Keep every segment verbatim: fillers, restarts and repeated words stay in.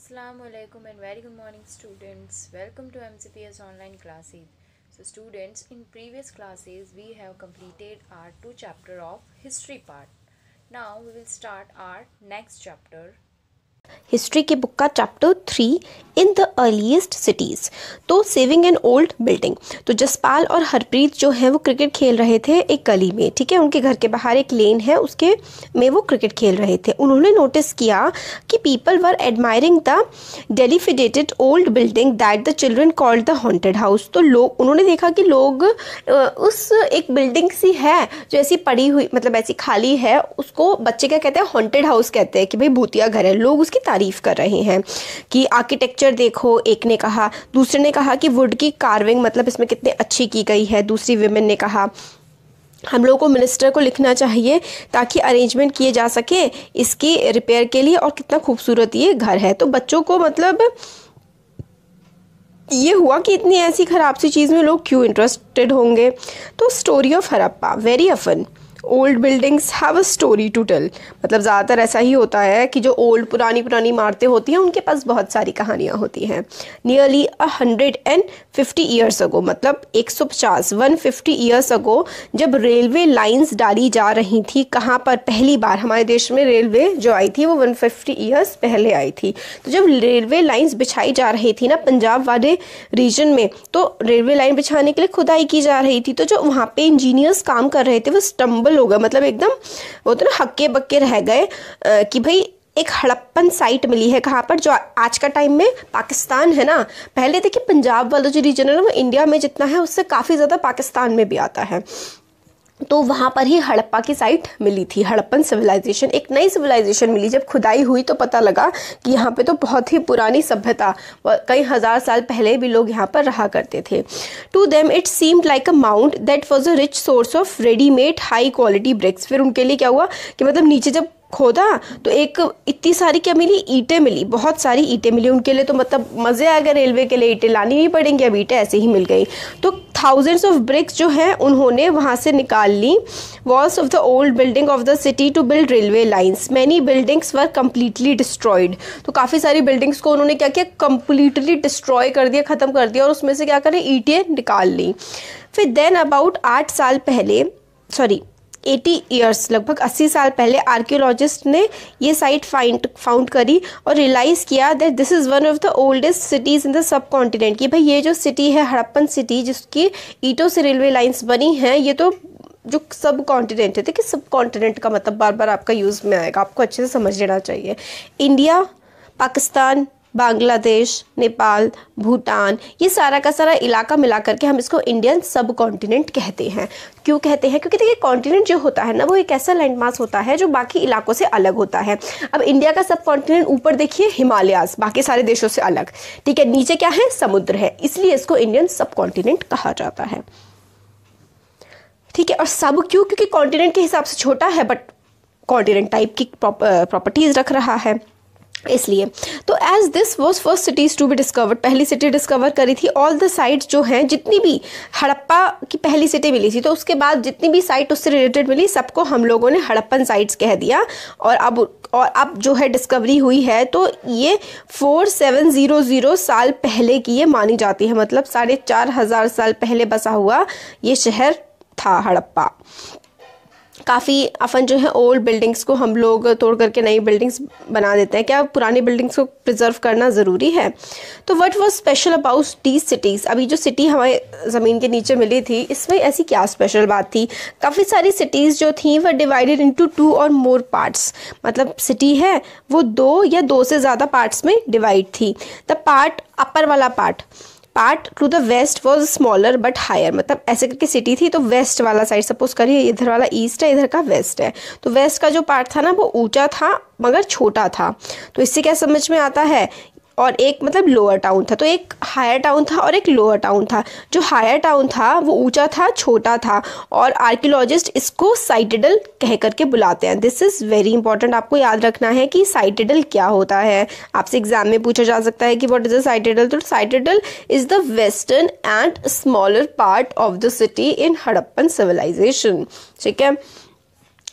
Assalamu alaikum and very good morning students. Welcome to M C P S online classes. So students, in previous classes we have completed our two chapter of history part. Now we will start our next chapter. History के book का chapter three in the earliest cities. तो saving an old building. तो जसपाल और हरप्रीत जो है वो cricket खेल रहे थे एक गली में, ठीक है। उनके घर के बाहर एक लेन है, उसके में वो क्रिकेट खेल रहे थे। उन्होंने नोटिस किया कि people were admiring the dilapidated old building that the children called the haunted house. तो लोग उन्होंने देखा कि लोग उस एक बिल्डिंग सी है जो ऐसी पड़ी हुई, मतलब ऐसी खाली है, उसको बच्चे क्या कहते हैं, हॉन्टेड हाउस कहते हैं कि भाई भूतिया घर है। लोग उसकी तारीफ कर रहे हैं कि आर्किटेक्चर देखो, एक ने कहा। दूसरे ने कहा कि वुड की कार्विंग मतलब इसमें कितनी अच्छी की गई है। दूसरी विमेन ने कहा हम लोगों को मिनिस्टर को लिखना चाहिए ताकि अरेंजमेंट किए जा सके इसकी रिपेयर के लिए, और कितना खूबसूरत ये घर है। तो बच्चों को मतलब ये हुआ कि इतनी ऐसी खराब सी चीज़ में लोग क्यों इंटरेस्टेड होंगे। तो story of Harappa, very often old buildings have a story to tell. मतलब ज़्यादातर ऐसा ही होता है कि जो ओल्ड पुरानी पुरानी इमारतें होती हैं उनके पास बहुत सारी कहानियाँ होती हैं। Nearly a hundred and fifty years ago, मतलब एक सौ पचास वन फिफ्टी ईयर्स अगो, जब रेलवे लाइंस डाली जा रही थी, कहाँ पर पहली बार हमारे देश में रेलवे जो आई थी वो वन फिफ्टी ईयर्स पहले आई थी। तो जब रेलवे लाइंस बिछाई जा रही थी ना पंजाब वाले रीजन में, तो रेलवे लाइन बिछाने के लिए खुदाई की जा रही थी। तो जो वहाँ पे इंजीनियर्स काम कर रहे थे वो स्टम्बल हो गए, मतलब एकदम वो तो ना हक्के बक्के रह गए कि भाई एक हड़प्पन साइट मिली है। कहाँ पर, जो आज का टाइम में पाकिस्तान है ना। पहले देखिए पंजाब वाला जो रीजन है ना वो इंडिया में जितना है उससे काफ़ी ज़्यादा पाकिस्तान में भी आता है। तो वहाँ पर ही हड़प्पा की साइट मिली थी, हड़प्पन सिविलाइजेशन, एक नई सिविलाइजेशन मिली। जब खुदाई हुई तो पता लगा कि यहाँ पे तो बहुत ही पुरानी सभ्यता, कई हज़ार साल पहले भी लोग यहाँ पर रहा करते थे। To them it seemed like a mound that was a rich source of readymade high quality bricks. फिर उनके लिए क्या हुआ कि मतलब नीचे जब खोदा तो एक इतनी सारी क्या मिली, ईंटें मिली, बहुत सारी ईंटें मिली। उनके लिए तो मतलब मज़े आ गए, रेलवे के लिए ईंटें लानी नहीं पड़ेंगी, अब ईंटें ऐसे ही मिल गई। तो थाउजेंड्स ऑफ ब्रिक्स जो हैं उन्होंने वहाँ से निकाल ली। Walls of the old building of the city to build railway lines. Many buildings were completely destroyed. तो काफ़ी सारी बिल्डिंग्स को उन्होंने क्या किया, कम्प्लीटली डिस्ट्रॉय कर दिया, ख़त्म कर दिया, और उसमें से क्या करें, ईंटें निकाल ली। फिर देन अबाउट आठ साल पहले, सॉरी अस्सी ईयर्स, लगभग अस्सी साल पहले आर्कियोलॉजिस्ट ने ये साइट फाइंड फाउंड करी और रियलाइज़ किया that this is one of the oldest cities in the subcontinent. कि भाई ये जो सिटी है हड़प्पन सिटी, जिसकी ईंटों से रेलवे लाइंस बनी हैं, ये तो जो सब कॉन्टिनेंट है। देखिए सब कॉन्टिनेंट का मतलब बार बार आपका यूज़ में आएगा, आपको अच्छे से समझ लेना चाहिए। इंडिया, पाकिस्तान, बांग्लादेश, नेपाल, भूटान, ये सारा का सारा इलाका मिला करके हम इसको इंडियन सब कॉन्टिनेंट कहते हैं। क्यों कहते हैं? क्योंकि देखिए कॉन्टिनेंट जो होता है ना वो एक ऐसा लैंडमास होता है जो बाकी इलाकों से अलग होता है। अब इंडिया का सब कॉन्टिनेंट ऊपर देखिए हिमालयास, बाकी सारे देशों से अलग, ठीक है। नीचे क्या है, समुद्र है, इसलिए इसको इंडियन सब कॉन्टिनेंट कहा जाता है, ठीक है। और सब क्यों? क्योंकि कॉन्टिनेंट के हिसाब से छोटा है बट कॉन्टिनेंट टाइप की प्रॉपर्टीज रख रहा है, इसलिए। तो as this was first cities to be discovered, पहली सिटी डिस्कवर करी थी। ऑल द साइट्स जो हैं, जितनी भी हड़प्पा की पहली सिटी मिली थी, तो उसके बाद जितनी भी साइट उससे रिलेटेड मिली सबको हम लोगों ने हड़प्पन साइट्स कह दिया। और अब और अब जो है डिस्कवरी हुई है तो ये फोर सेवन ज़ीरो ज़ीरो साल पहले की ये मानी जाती है, मतलब साढ़े चार हज़ार साल पहले बसा हुआ ये शहर था हड़प्पा। काफ़ी अफन जो है ओल्ड बिल्डिंग्स को हम लोग तोड़ करके नई बिल्डिंग्स बना देते हैं। क्या पुरानी बिल्डिंग्स को प्रिजर्व करना ज़रूरी है? तो what was special about these cities? अभी जो सिटी हमारे ज़मीन के नीचे मिली थी, इसमें ऐसी क्या स्पेशल बात थी? काफ़ी सारी सिटीज़ जो थी वह डिवाइडेड इनटू टू और मोर पार्ट्स, मतलब सिटी है वो दो या दो से ज़्यादा पार्ट्स में डिवाइड थी। द पार्ट, अपर वाला part part to the west was smaller but higher, मतलब ऐसे करके सिटी थी तो वेस्ट वाला साइड, सपोज करिए इधर वाला ईस्ट है, इधर का वेस्ट है, तो वेस्ट का जो पार्ट था ना वो ऊंचा था मगर छोटा था। तो इससे क्या समझ में आता है, और एक मतलब लोअर टाउन था, तो एक हायर टाउन था और एक लोअर टाउन था। जो हायर टाउन था वो ऊंचा था, छोटा था, और आर्कियोलॉजिस्ट इसको साइटेडल कह करके बुलाते हैं। दिस इज़ वेरी इंपॉर्टेंट, आपको याद रखना है कि साइटेडल क्या होता है। आपसे एग्जाम में पूछा जा सकता है कि व्हाट इज अ साइटेडल। तो citadel is the western and smaller part of the city in Harappan civilisation, ठीक है।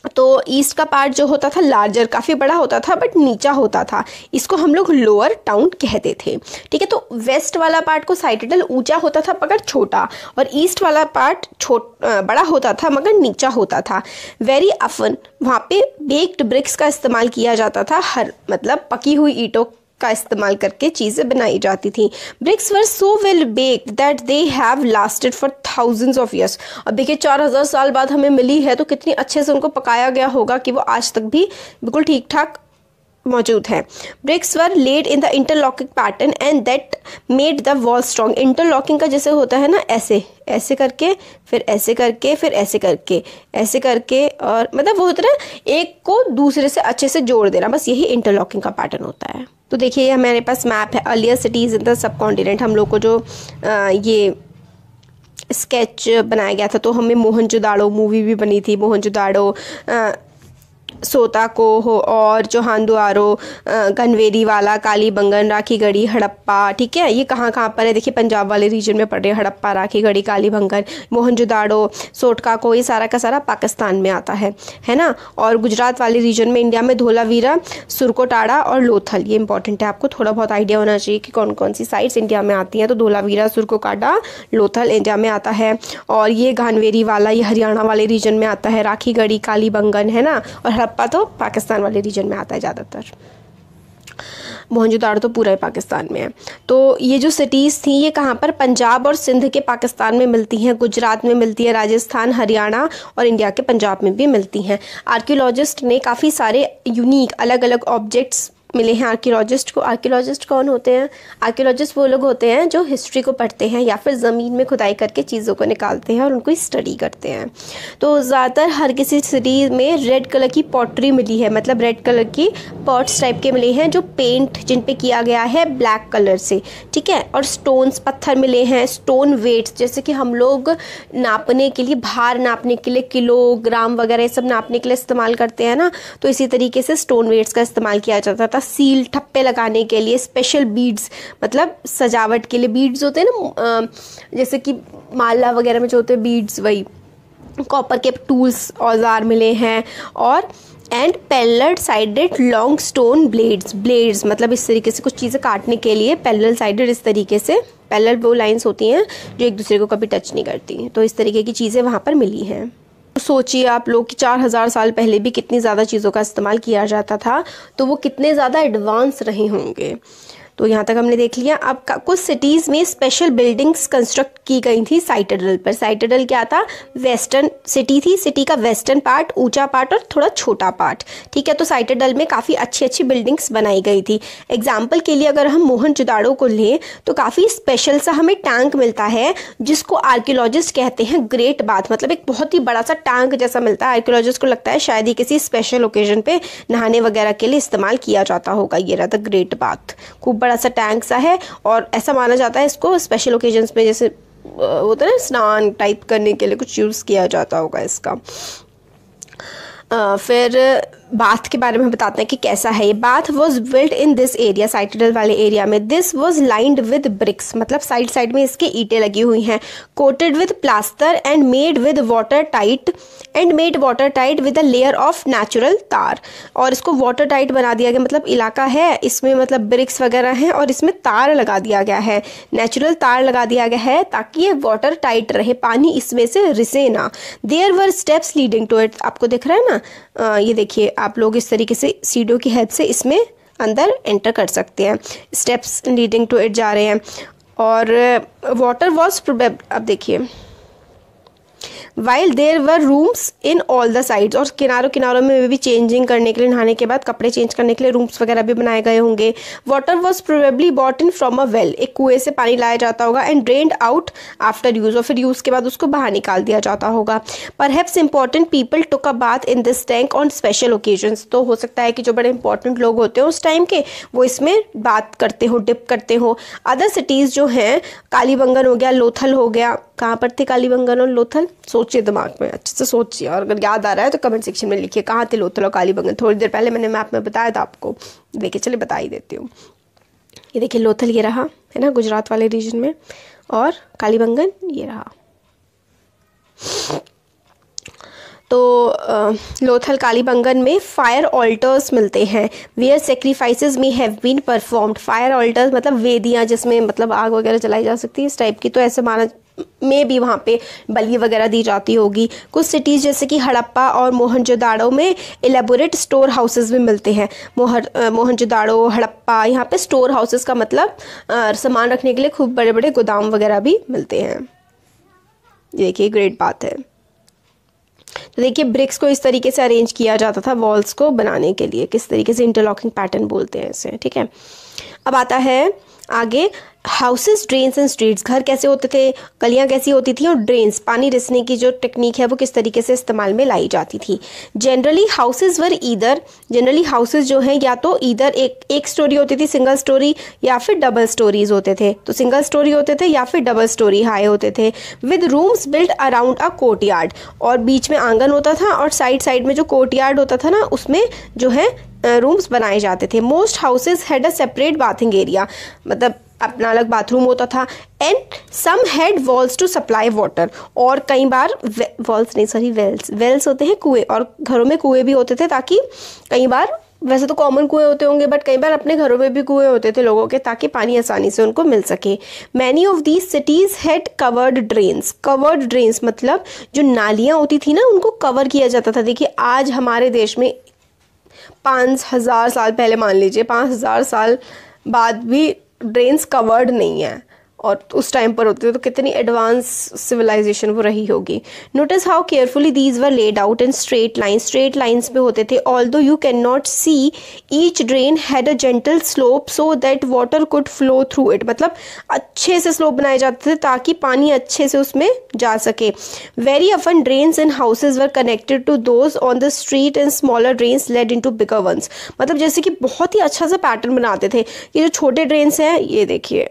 तो ईस्ट का पार्ट जो होता था लार्जर, काफ़ी बड़ा होता था बट नीचा होता था, इसको हम लोग लोअर टाउन कहते थे। ठीक है, तो वेस्ट वाला पार्ट को साइटेडल ऊंचा होता था मगर छोटा, और ईस्ट वाला पार्ट छोट बड़ा होता था मगर नीचा होता था। वेरी अफन वहाँ पे बेक्ड ब्रिक्स का इस्तेमाल किया जाता था, हर मतलब पकी हुई ईंटों का इस्तेमाल करके चीज़ें बनाई जाती थी। Bricks were so well baked that they have lasted for thousands of years. अब देखिए चार हज़ार साल बाद हमें मिली है तो कितनी अच्छे से उनको पकाया गया होगा कि वो आज तक भी बिल्कुल ठीक ठाक मौजूद है। Bricks were laid in the interlocking pattern and that made the wall strong. Interlocking का जैसे होता है ना, ऐसे ऐसे करके फिर ऐसे करके फिर ऐसे करके ऐसे करके, और मतलब वो होता है ना एक को दूसरे से अच्छे से जोड़ देना, बस यही इंटरलॉकिंग का पैटर्न होता है। तो देखिए हमारे पास मैप है earlier cities in the subcontinent. हम लोग को जो आ, ये स्केच बनाया गया था, तो हमें मोहनजोदाड़ो मूवी भी बनी थी, मोहनजोदाड़ो, सोताको हो और जोहानदुआरो, गनवेरी वाला, कालीबंगन, राखीगढ़ी, हड़प्पा। ठीक है, ये कहाँ कहाँ पर है देखिए, पंजाब वाले रीजन में पड़ रहे हैं। हड़प्पा, राखीगढ़ी, कालीबंगन, मोहनजोदाड़ो, सोटकाको, ये सारा का सारा पाकिस्तान में आता है है ना। और गुजरात वाले रीजन में इंडिया में धोलावीरा, सुरकोटाड़ा और लोथल, ये इंपॉर्टेंट है, आपको थोड़ा बहुत आइडिया होना चाहिए कि कौन कौन सी साइट्स इंडिया में आती हैं। तो धोलावीरा, सुरकोटाड़ा, लोथल इंडिया में आता है, और ये गानवेरी वाला ये हरियाणा वाले रीजन में आता है, राखीगढ़ी, कालीबंगन है ना, और हड़प्पा तो पाकिस्तान वाले रीजन में आता है ज़्यादातर। मोहनजोदाड़ो तो पूरा ही पाकिस्तान में है। तो ये जो सिटीज़ थी ये कहाँ पर, पंजाब और सिंध के पाकिस्तान में मिलती हैं, गुजरात में मिलती है, राजस्थान, हरियाणा और इंडिया के पंजाब में भी मिलती हैं। आर्कियोलॉजिस्ट ने काफ़ी सारे यूनिक अलग अलग ऑब्जेक्ट्स मिले हैं आर्कियोलॉजिस्ट को। आर्कियोलॉजिस्ट कौन होते हैं? आर्कियोलॉजिस्ट वो लोग होते हैं जो हिस्ट्री को पढ़ते हैं या फिर ज़मीन में खुदाई करके चीज़ों को निकालते हैं और उनको स्टडी करते हैं। तो ज़्यादातर हर किसी सिटी में रेड कलर की पॉटरी मिली है, मतलब रेड कलर की पॉट्स टाइप के मिले हैं जो पेंट जिन पे किया गया है ब्लैक कलर से। ठीक है, और स्टोन्स, पत्थर मिले हैं, स्टोन वेट्स, जैसे कि हम लोग नापने के लिए, भार नापने के लिए किलोग्राम वगैरह ये सब नापने के लिए इस्तेमाल करते हैं ना, तो इसी तरीके से स्टोन वेट्स का इस्तेमाल किया जाता था। सील, ठप्पे लगाने के लिए, स्पेशल बीड्स, मतलब सजावट के लिए बीड्स होते हैं ना, जैसे कि माला वगैरह में जो होते हैं बीड्स, वही कॉपर के टूल्स, औजार मिले हैं। और and parallel sided long stone blades, blades मतलब इस तरीके से कुछ चीज़ें काटने के लिए पैरेलल साइडेड, इस तरीके से पैरेलल वो लाइंस होती हैं जो एक दूसरे को कभी टच नहीं करती, तो इस तरीके की चीज़ें वहाँ पर मिली हैं। सोचिए आप लोग कि चार हज़ार साल पहले भी कितनी ज़्यादा चीज़ों का इस्तेमाल किया जाता था, तो वो कितने ज़्यादा एडवांस रहे होंगे। तो यहाँ तक हमने देख लिया। अब कुछ सिटीज़ में स्पेशल बिल्डिंग्स कंस्ट्रक्ट की गई थी साइटेडल पर। साइटेडल क्या था? वेस्टर्न सिटी थी, सिटी का वेस्टर्न पार्ट, ऊंचा पार्ट और थोड़ा छोटा पार्ट। ठीक है, तो साइटेडल में काफ़ी अच्छी अच्छी बिल्डिंग्स बनाई गई थी। एग्जाम्पल के लिए अगर हम मोहनजोदाड़ो को लें तो काफ़ी स्पेशल सा हमें टैंक मिलता है जिसको आर्कियोलॉजिस्ट कहते हैं ग्रेट बाथ, मतलब एक बहुत ही बड़ा सा टैंक जैसा मिलता है। आर्कियोलॉजिस्ट को लगता है शायद ही किसी स्पेशल ओकेजन पे नहाने वगैरह के लिए इस्तेमाल किया जाता होगा। ये रहा था ग्रेट बाथ, खूब बड़ा सा टैंक सा है, और ऐसा माना जाता है इसको स्पेशल ओकेजन्स में, जैसे होता है ना स्नान टाइप करने के लिए कुछ यूज़ किया जाता होगा इसका। आ, फिर बाथ के बारे में बताते हैं कि कैसा है ये। Bath was built in this area, citadel वाले एरिया में। This was lined with bricks, मतलब साइड साइड में इसके ईंटें लगी हुई हैं। Coated with plaster and made with water tight and made water tight with a layer of natural tar, और इसको वाटर टाइट बना दिया गया, मतलब इलाका है इसमें मतलब ब्रिक्स वगैरह हैं और इसमें तार लगा दिया गया है, नेचुरल तार लगा दिया गया है ताकि ये वाटर टाइट रहे, पानी इसमें से रिसे ना। There were steps leading to it, आपको दिख रहा है ना, आ, ये देखिए आप लोग इस तरीके से सीढ़ियों की हेल्प से इसमें अंदर एंटर कर सकते हैं। स्टेप्स लीडिंग टू इट जा रहे हैं। और वाटर वॉज प्रोबेबल, अब देखिए, while there were rooms in all the sides, और किनारों किनारों में भी चेंजिंग करने के लिए, नहाने के बाद कपड़े चेंज करने के लिए रूम्स वगैरह भी बनाए गए होंगे। Water was probably brought in from a well, एक कुएं से पानी लाया जाता होगा, and drained out after use, और फिर यूज़ के बाद उसको बाहर निकाल दिया जाता होगा। Perhaps important people took a bath in this tank on special occasions, तो हो सकता है कि जो बड़े इंपॉर्टेंट लोग होते हैं उस टाइम के वो इसमें बात करते हो, डिप करते हो। अदर सिटीज़ जो हैं, कालीबंगन हो गया, लोथल हो गया, कहाँ पर थे कालीबंगन और लोथल? सोचिए दिमाग में, अच्छे से सोचिए, और अगर याद आ रहा है तो कमेंट सेक्शन में लिखिए कहाँ थे लोथल और कालीबंगन। थोड़ी देर पहले मैंने मैप में बताया था आपको, देखिए चलिए बता ही देती हूँ। ये देखिए लोथल ये रहा है ना गुजरात वाले रीजन में, और कालीबंगन ये रहा। तो अ, लोथल कालीबंगन में फायर ऑल्टर्स मिलते हैं, where sacrifices may have been performed. Fire altars मतलब वेदियाँ जिसमें मतलब आग वगैरह जलाई जा सकती है, इस टाइप की। तो ऐसे माना में भी वहाँ पे बलि वगैरह दी जाती होगी। कुछ सिटीज़ जैसे कि हड़प्पा और मोहनजोदाड़ो में इलेबोरेट स्टोर हाउसेस भी मिलते हैं। मोहर अ, मोहनजोदाड़ो, हड़प्पा, यहाँ पे स्टोर हाउसेस का मतलब अ, सामान रखने के लिए खूब बड़े बड़े गोदाम वगैरह भी मिलते हैं। ये देखिए ग्रेट बात है। तो देखिए ब्रिक्स को इस तरीके से अरेंज किया जाता था वॉल्स को बनाने के लिए, किस तरीके से, इंटरलॉकिंग पैटर्न बोलते हैं इसे, ठीक है। अब आता है आगे हाउसेस, ड्रेन्स एंड स्ट्रीट्स। घर कैसे होते थे, गलियां कैसी होती थी, और ड्रेन्स, पानी रिसने की जो टेक्निक है वो किस तरीके से इस्तेमाल में लाई जाती थी। Generally houses were either, generally houses जो हैं या तो ईदर एक एक स्टोरी होती थी, सिंगल स्टोरी, या फिर डबल स्टोरीज होते थे। तो सिंगल स्टोरी होते थे या फिर डबल स्टोरी हाई होते थे, with rooms built around a courtyard. और बीच में आंगन होता था और साइड साइड में जो कोर्ट यार्ड होता था ना, उसमें जो है रूम्स बनाए जाते थे। Most houses had a separate bathing area, मतलब अपना अलग बाथरूम होता था। And some had walls to supply water, और कई बार वॉल्स नहीं सॉरी वेल्स, वेल्स होते हैं कुएं, और घरों में कुएं भी होते थे, ताकि कई बार, वैसे तो कॉमन कुएं होते होंगे बट कई बार अपने घरों में भी कुएं होते थे लोगों के, ताकि पानी आसानी से उनको मिल सके। Many of these cities had covered drains. Covered drains मतलब जो नालियाँ होती थी ना, उनको कवर किया जाता था। देखिए आज हमारे देश में पाँच हज़ार साल पहले, मान लीजिए पाँच हज़ार साल बाद भी ड्रेन्स कवर्ड नहीं है, और उस टाइम पर होते थे, तो कितनी एडवांस सिविलाइजेशन वो रही होगी। Notice how carefully these were laid out in straight line, straight lines में होते थे। Although you can not see, each drain had a gentle slope so that water could flow through it, मतलब अच्छे से slope बनाए जाते थे ताकि पानी अच्छे से उसमें जा सके। Very often drains in houses were connected to those on the street and smaller drains led into bigger ones, मतलब जैसे कि बहुत ही अच्छा सा पैटर्न बनाते थे। ये जो छोटे ड्रेन्स हैं, ये देखिए,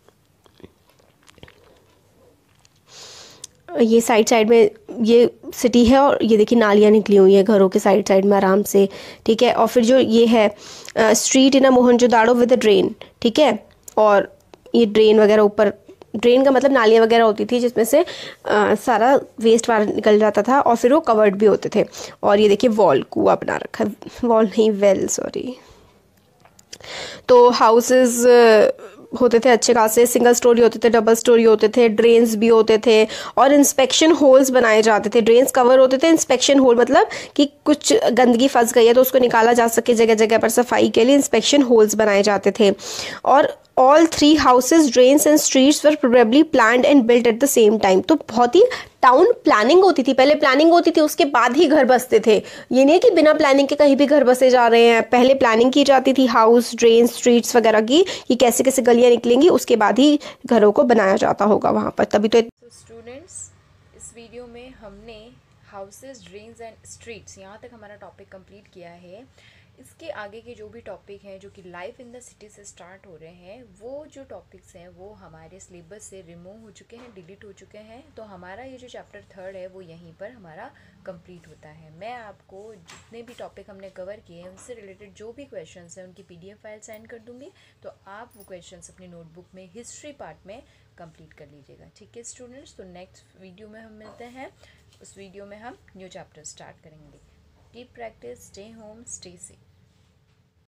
ये साइड साइड में ये सिटी है, और ये देखिए नालियाँ निकली हुई है घरों के साइड साइड में आराम से, ठीक है। और फिर जो ये है street in a Mohenjodaro with a drain, ठीक है। और ये ड्रेन वगैरह ऊपर, ड्रेन का मतलब नालियाँ वगैरह होती थी जिसमें से आ, सारा वेस्ट बाहर निकल जाता था, और फिर वो कवर्ड भी होते थे। और ये देखिए वॉल, कुआं बना रखा है, वॉल नहीं वेल सॉरी। तो हाउसेस होते थे अच्छे खासे, सिंगल स्टोरी होते थे, डबल स्टोरी होते थे, ड्रेन्स भी होते थे, और इंस्पेक्शन होल्स बनाए जाते थे। ड्रेन्स कवर होते थे, इंस्पेक्शन होल मतलब कि कुछ गंदगी फंस गई है तो उसको निकाला जा सके जगह जगह पर सफाई के लिए, इंस्पेक्शन होल्स बनाए जाते थे। और all three houses, drains and streets were probably planned and built at the same time. तो बहुत ही टाउन प्लानिंग होती थी, पहले प्लानिंग होती थी, उसके बाद ही घर बसते थे। ये नहीं है कि बिना प्लानिंग के कहीं भी घर बसे जा रहे हैं, पहले प्लानिंग की जाती थी हाउस, ड्रेन, स्ट्रीट्स वगैरह की, कि कैसे कैसे गलियां निकलेंगी, उसके बाद ही घरों को बनाया जाता होगा वहाँ पर, तभी तो। तो स्टूडेंट्स, इस वीडियो में हमने हाउसेस, ड्रेन्स एंड स्ट्रीट्स, यहाँ तक हमारा टॉपिक कंप्लीट किया है। इसके आगे के जो भी टॉपिक हैं जो कि लाइफ इन द सिटी से स्टार्ट हो रहे हैं, वो जो टॉपिक्स हैं वो हमारे सिलेबस से रिमूव हो चुके हैं, डिलीट हो चुके हैं। तो हमारा ये जो चैप्टर थर्ड है वो यहीं पर हमारा कंप्लीट होता है। मैं आपको जितने भी टॉपिक हमने कवर किए हैं उनसे रिलेटेड जो भी क्वेश्चंस हैं उनकी पीडीएफ फाइल सेंड कर दूँगी, तो आप वो क्वेश्चंस अपनी नोटबुक में हिस्ट्री पार्ट में कंप्लीट कर लीजिएगा। ठीक है स्टूडेंट्स, तो नेक्स्ट वीडियो में हम मिलते हैं। उस वीडियो में हम न्यू चैप्टर स्टार्ट करेंगे। Keep practice, stay home, stay safe.